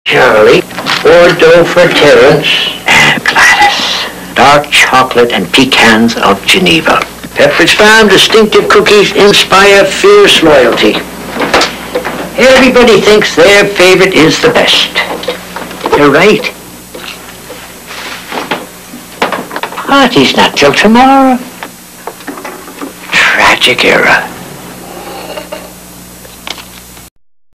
Charlie. Bordeaux for Terence. And Gladys. Dark chocolate and pecans of Geneva. Pepperidge Farm distinctive cookies inspire fierce loyalty. Everybody thinks their favorite is the best. You're right. Party's not till tomorrow. Tragic era.